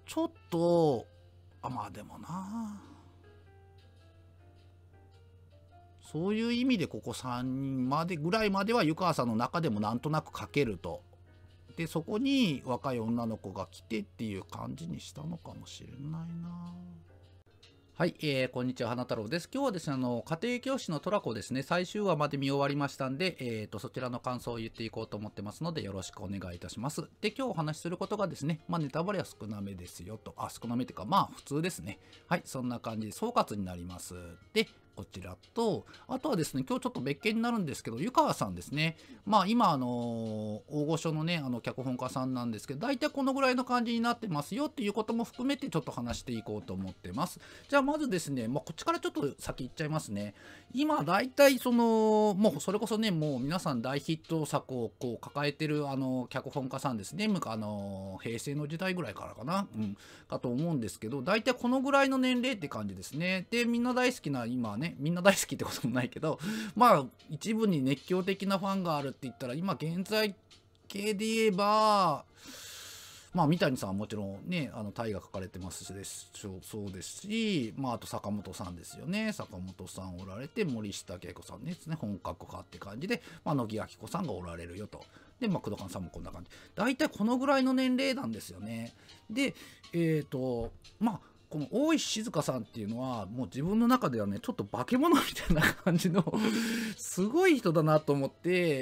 ちょっと、まあでもな。そういう意味でここ3人までぐらいまでは湯川さんの中でもなんとなく書けると。で、そこに若い女の子が来てっていう感じにしたのかもしれないな。はい、こんにちは、花太郎です。今日はですね、家庭教師のトラコですね、最終話まで見終わりましたんで、そちらの感想を言っていこうと思ってますので、よろしくお願いいたします。で、今日お話しすることがですね、ネタバレは少なめですよと、少なめっていうか、普通ですね。はい、そんな感じで総括になります。で、こちらと、あとはですね、今日ちょっと別件になるんですけど、湯川さんですね。今、大御所のね、脚本家さんなんですけど、大体このぐらいの感じになってますよっていうことも含めて、ちょっと話していこうと思ってます。じゃあ、まずですね、こっちからちょっと先行っちゃいますね。今、大体、もうそれこそね、もう皆さん大ヒット作をこう抱えてる、脚本家さんですね。平成の時代ぐらいからかな。かと思うんですけど、大体このぐらいの年齢って感じですね。で、みんな大好きな、今ね、みんな大好きってこともないけど、一部に熱狂的なファンがあるって言ったら、今現在系で言えば、三谷さんはもちろんね、大河書かれてますしそうですし、あと坂本さんですよね。坂本さんおられて、森下恵子さんですね、本格派って感じで、乃木明子さんがおられるよと。で、工藤勘さんもこんな感じ。大体このぐらいの年齢なんですよね。で、この大石静香さんっていうのは、もう自分の中ではね、ちょっと化け物みたいな感じのすごい人だなと思って、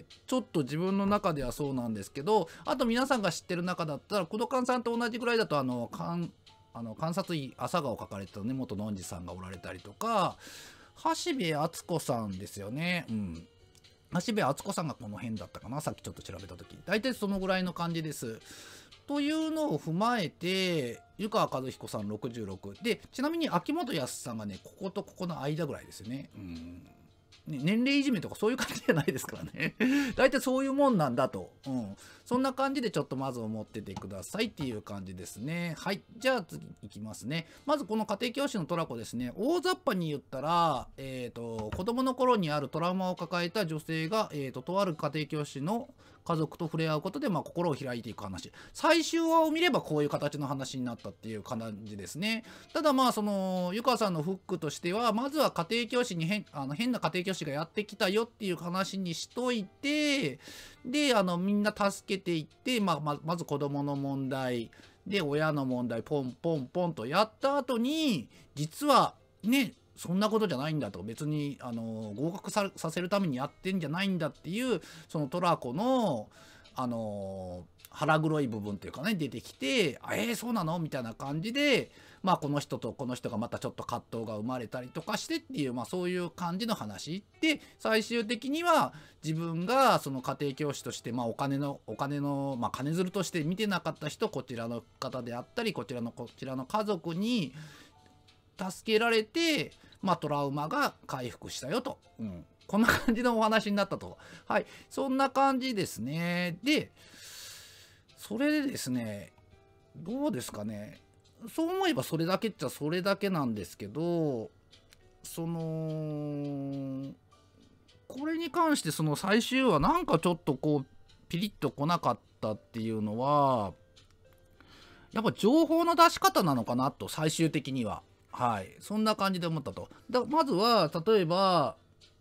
ちょっと自分の中ではそうなんですけど、あと皆さんが知ってる中だったら、工藤勘さんと同じぐらいだと、観察医朝顔を書かれてた根本のんじさんがおられたりとか、橋部敦子さんですよね。橋部敦子さんがこの辺だったかな、さっきちょっと調べた時。大体そのぐらいの感じです。というのを踏まえて、湯川和彦さん66。で、ちなみに秋元康さんがね、こことここの間ぐらいですよね。年齢いじめとかそういう感じじゃないですからね。大体そういうもんなんだと。そんな感じでちょっとまず思っててくださいっていう感じですね。はい。じゃあ次いきますね。まずこの家庭教師のトラコですね。大雑把に言ったら、子供の頃にあるトラウマを抱えた女性が、とある家庭教師の家族と触れ合うことで、心を開いていく話。最終話を見ればこういう形の話になったっていう感じですね。ただ湯川さんのフックとしては、まずは家庭教師に変な家庭教師がやってきたよっていう話にしといて、で、みんな助けていって、まず子供の問題、で、親の問題、ポンポンポンとやった後に、実は、ね、そんなことじゃないんだと、別に合格させるためにやってんじゃないんだっていう、そのトラコの腹黒い部分っていうかね、出てきて、そうなのみたいな感じで、この人とこの人がまたちょっと葛藤が生まれたりとかしてっていう、そういう感じの話で、最終的には自分がその家庭教師として、お金の、金づるとして見てなかった人、こちらの方であったり、こちらの家族に助けられて、トラウマが回復したよと。こんな感じのお話になったと。はい。そんな感じですね。で、それでですね、どうですかね。そう思えばそれだけっちゃそれだけなんですけど、これに関してその最終話なんかちょっとこう、ピリッと来なかったっていうのは、やっぱ情報の出し方なのかなと、最終的には。はい。そんな感じで思ったと。まずは、例えば、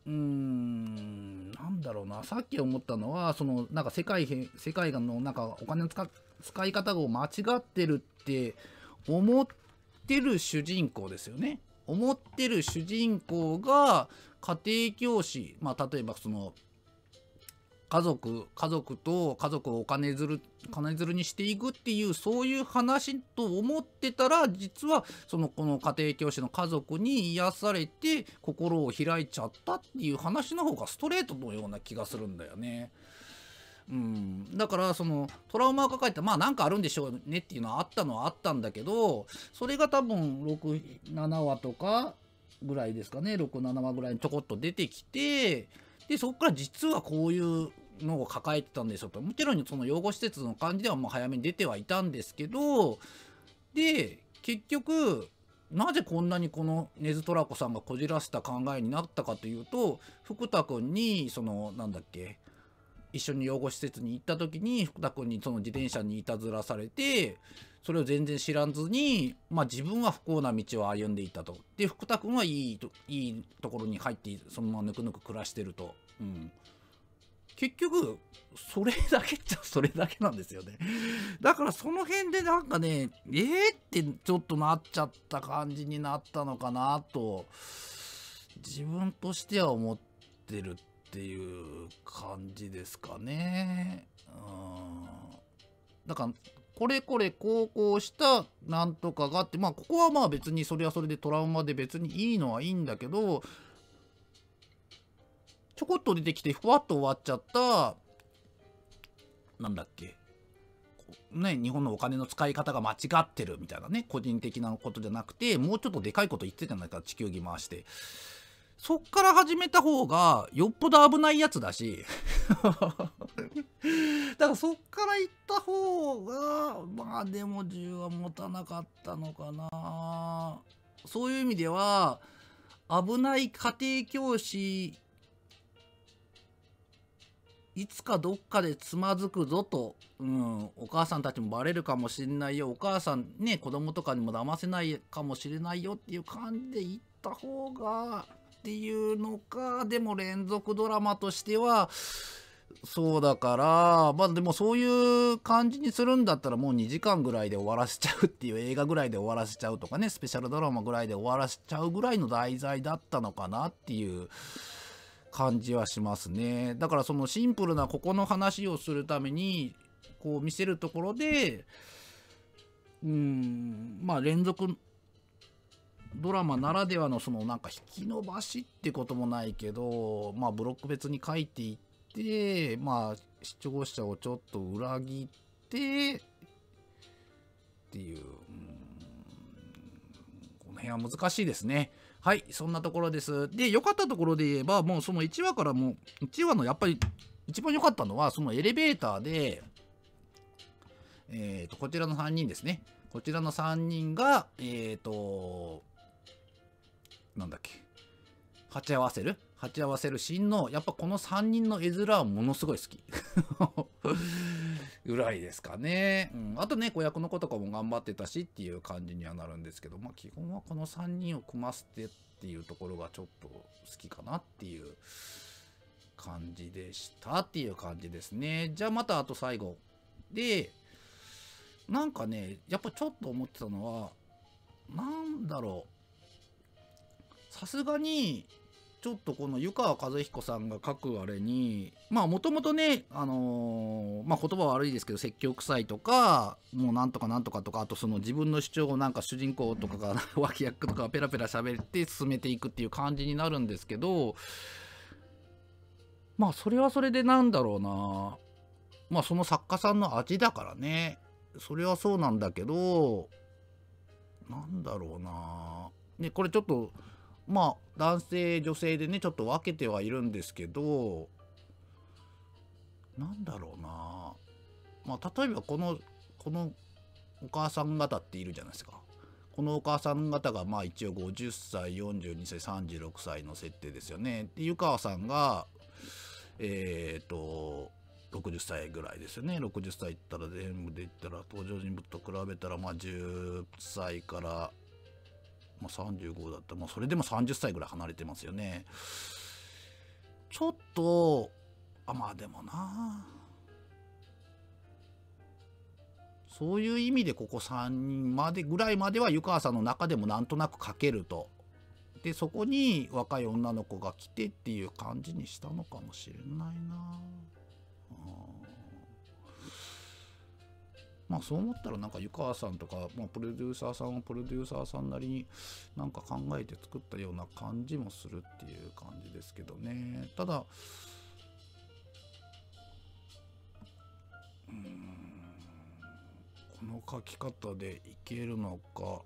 なんだろうな、さっき思ったのは、なんか世界がなんかお金の使い方を間違ってるって思ってる主人公ですよね。思ってる主人公が家庭教師、例えば家族をお金づるにしていくっていう、そういう話と思ってたら、実はこの家庭教師の家族に癒されて心を開いちゃったっていう話の方がストレートのような気がするんだよね。だからトラウマを抱えてなんかあるんでしょうねっていうのはあったんだけど、それが多分6、7話とかぐらいですかね、6、7話ぐらいにちょこっと出てきて、でそこから実はこういうのを抱えてたんでしょと。もちろんその養護施設の感じでは早めに出てはいたんですけど、で結局なぜこんなにこの根津トラコさんがこじらせた考えになったかというと、福田君になんだっけ、 一緒に養護施設に行った時に福田君にその自転車にいたずらされて、それを全然知らずに、自分は不幸な道を歩んでいたと。で福田君はいいところに入ってそのままぬくぬく暮らしてると。結局それだけっちゃそれだけなんですよね。だからその辺でなんかねってちょっとなっちゃった感じになったのかなと自分としては思ってるっていう感じですかね。だからこれこうしたなんとかがあって、ここは別にそれはそれでトラウマで別にいいのはいいんだけど、ちょこっと出てきてふわっと終わっちゃったなんだっけね、日本のお金の使い方が間違ってるみたいなね、個人的なことじゃなくてもうちょっとでかいこと言ってたじゃないか、地球儀回して。そっから始めた方がよっぽど危ないやつだしだからそっから行った方がでも銃は持たなかったのかな。そういう意味では危ない家庭教師いつかどっかでつまずくぞと、お母さんたちもバレるかもしれないよ、お母さんね子供とかにも騙せないかもしれないよっていう感じで行った方がっていうのか。でも連続ドラマとしてはそうだから、でもそういう感じにするんだったらもう2時間ぐらいで終わらせちゃうっていう、映画ぐらいで終わらせちゃうとかね、スペシャルドラマぐらいで終わらせちゃうぐらいの題材だったのかなっていう感じはしますね。だからそのシンプルなここの話をするためにこう見せるところで連続ドラマならではのそのなんか引き延ばしってこともないけど、ブロック別に書いていって視聴者をちょっと裏切ってっていう、この辺は難しいですね。はい、そんなところです。で、良かったところで言えば、もうその1話からもう、1話のやっぱり一番良かったのは、そのエレベーターで、こちらの3人ですね。こちらの3人が、なんだっけ、鉢合わせるシーンの、やっぱこの3人の絵面はものすごい好き。ぐらいですかね。あとね子役の子とかも頑張ってたしっていう感じにはなるんですけど、基本はこの3人を組ませてっていうところがちょっと好きかなっていう感じでしたっていう感じですね。じゃあまたあと最後でなんかねやっぱちょっと思ってたのはなんだろう、さすがにちょっとこの湯川和彦さんが書くあれにもともとね言葉悪いですけど説教臭いとかもうなんとかなんとかとか、あとその自分の主張をなんか主人公とかが脇役とかペラペラ喋って進めていくっていう感じになるんですけど、それはそれでなんだろうな、その作家さんの味だからね、それはそうなんだけどなんだろうなね、これちょっと男性女性でねちょっと分けてはいるんですけど、なんだろうな、例えばこのお母さん方っているじゃないですか。このお母さん方が一応50歳42歳36歳の設定ですよね。で湯川さんが60歳ぐらいですよね。60歳いったら全部で言ったら登場人物と比べたら10歳から35だったらそれでも30歳ぐらい離れてますよね。ちょっとでもな、そういう意味でここ3人ぐらいまでは湯川さんの中でもなんとなく書けると。でそこに若い女の子が来てっていう感じにしたのかもしれないな。そう思ったらなんか湯川さんとか、プロデューサーさんはプロデューサーさんなりになんか考えて作ったような感じもするっていう感じですけどね。ただこの書き方でいけるのか、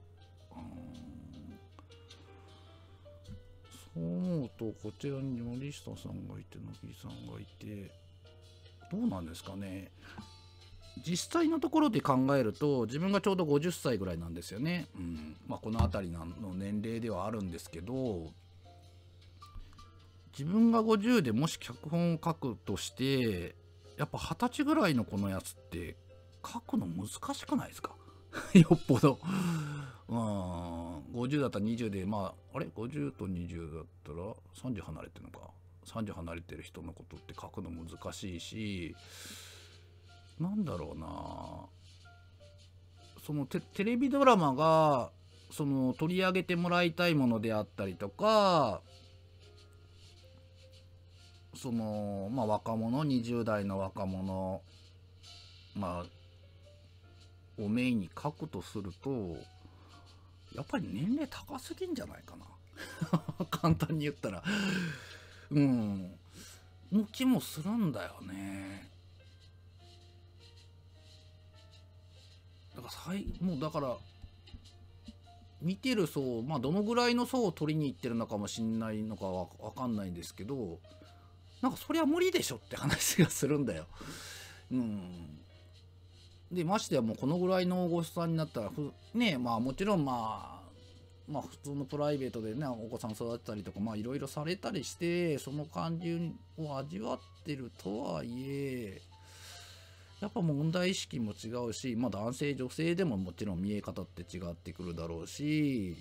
そう思うとこちらに森下さんがいて乃木さんがいてどうなんですかね。実際のところで考えると自分がちょうど50歳ぐらいなんですよね。この辺りの年齢ではあるんですけど、自分が50でもし脚本を書くとしてやっぱ20歳ぐらいの子のやつって書くの難しくないですか？よっぽど。50だったら20で、まあ、あれ ?50 と20だったら30離れてるのか。30離れてる人のことって書くの難しいし、なんだろうな。そのテレビドラマが、その取り上げてもらいたいものであったりとか、その、まあ若者、20代の若者、まあ、をメインに書くとすると、やっぱり年齢高すぎんじゃないかな。簡単に言ったら。の気もするんだよね。だからもうだから、見てる層、まあどのぐらいの層を取りに行ってるのかもしんないのかわかんないんですけど、なんかそりゃ無理でしょって話がするんだよ。で、ましてやもうこのぐらいの大御所さんになったら、ね、まあもちろんまあ普通のプライベートでね、お子さん育てたりとか、まあいろいろされたりして、その感じを味わってるとはいえ、やっぱ問題意識も違うし、まあ男性女性でももちろん見え方って違ってくるだろうし、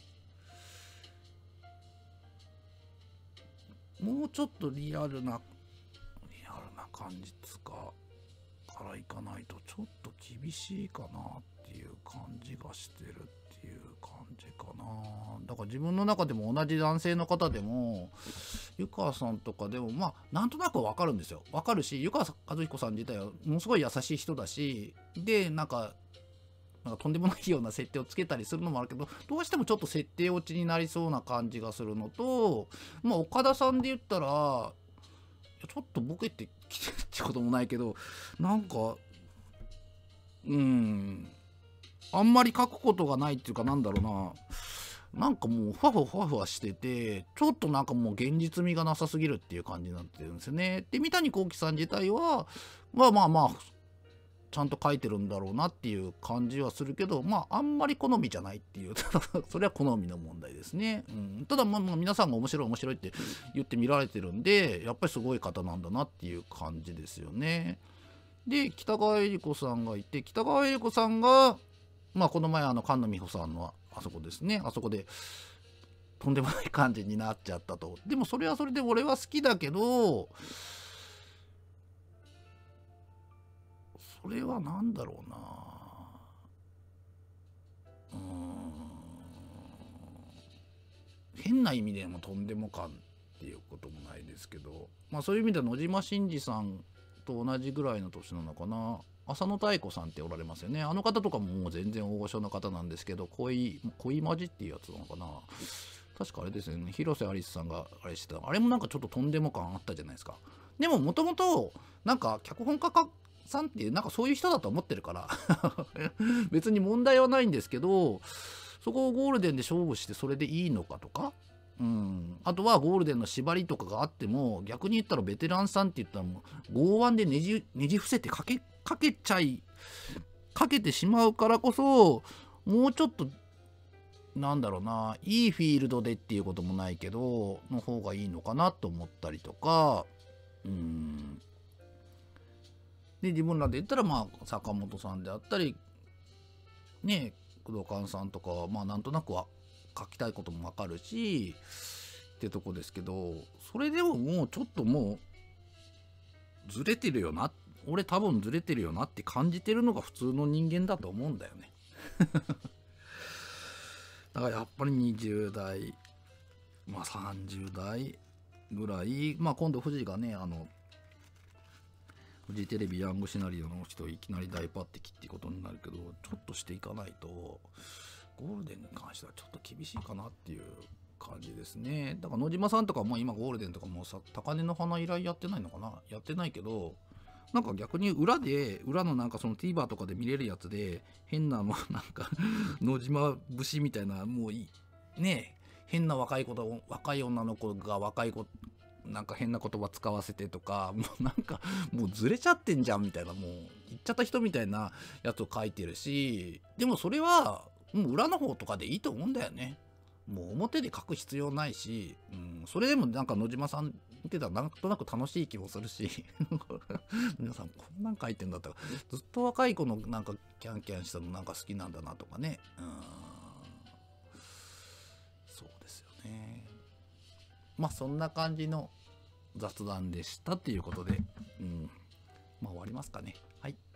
もうちょっとリアルな感じつかからいかないとちょっと厳しいかなっていう感じがしてるっていう感じかな。だから自分の中でも同じ男性の方でも湯川さんとかでもまあなんとなくわかるんですよ。わかるし、湯川和彦さん自体はものすごい優しい人だし、でなんかとんでもないような設定をつけたりするのもあるけど、どうしてもちょっと設定落ちになりそうな感じがするのと、まあ岡田さんで言ったらちょっとボケてきてるってこともないけど、なんかあんまり書くことがないっていうか、なんだろうな、なんかもうふわふわしてて、ちょっとなんかもう現実味がなさすぎるっていう感じになってるんですよね。で、三谷幸喜さん自体はまあちゃんと書いてるんだろうなっていう感じはするけど、まああんまり好みじゃないっていう、それは好みの問題ですね。ただまあ皆さんが面白いって言って見られてるんで、やっぱりすごい方なんだなっていう感じですよね。で、北川恵理子さんがいて、北川恵理子さんがまあこの前菅野美穂さんのあそこですね、あそこでとんでもない感じになっちゃったと。でもそれはそれで俺は好きだけど、それは何だろうな、変な意味でもとんでも感っていうこともないですけど、まあそういう意味では野島伸司さんと同じぐらいの年なのかな。浅野妙子さんっておられますよね。あの方とかももう全然大御所の方なんですけど、恋マジっていうやつなのかな。確かあれですよね、広瀬アリスさんがあれしてた、あれもなんかちょっととんでも感あったじゃないですか。でももともとなんか脚本家さんってなんかそういう人だと思ってるから別に問題はないんですけど、そこをゴールデンで勝負してそれでいいのかとか、あとはゴールデンの縛りとかがあっても、逆に言ったらベテランさんって言ったらもう剛腕でねじ伏せてかけてしまうからこそ、もうちょっとなんだろうな、いいフィールドでっていうこともないけどの方がいいのかなと思ったりとか、で自分らで言ったらまあ坂本さんであったりね、工藤勘さんとかはまあなんとなくは書きたいこともわかるしってとこですけど、それでももうちょっともうずれてるよな、俺多分ずれてるよなって感じてるのが普通の人間だと思うんだよね。だからやっぱり20代、まあ30代ぐらい、まあ今度富士がね、フジテレビヤングシナリオの人いきなり大抜擢っていうことになるけど、ちょっとしていかないとゴールデンに関してはちょっと厳しいかなっていう感じですね。だから野島さんとかも今ゴールデンとかもさ、高嶺の花依頼やってないのかな、やってないけど、なんか逆に裏のなんかその TVer とかで見れるやつで変なもうなんか野島節みたいな、もういいね、変な若い女の子がなんか変な言葉使わせてとか、もうなんかもうずれちゃってんじゃんみたいな、もう言っちゃった人みたいなやつを書いてるし、でもそれはもう裏の方とかでいいと思うんだよね。もう表で書く必要ないし、それでもなんか野島さん見てたらなんとなく楽しい気もするし皆さんこんなん書いてんだったらずっと若い子のなんかキャンキャンしたのなんか好きなんだなとかね。そうですよね。まあそんな感じの雑談でしたっていうことで、まあ終わりますかね。はい。